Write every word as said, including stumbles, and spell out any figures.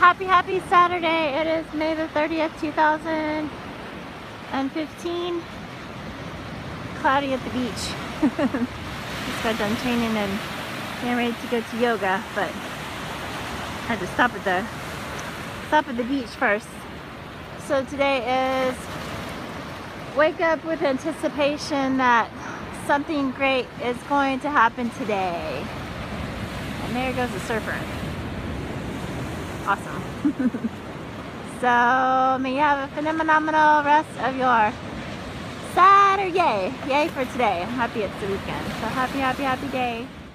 Happy, happy Saturday. It is May the thirtieth, two thousand fifteen. Cloudy at the beach. Just got done training and getting ready to go to yoga, but I had to stop at the stop at the beach first. So today is wake up with anticipation that something great is going to happen today. And there goes the surfer. Awesome. So may you have a phenomenal rest of your Saturday. Yay for today. I'm happy it's the weekend. So happy, happy, happy day.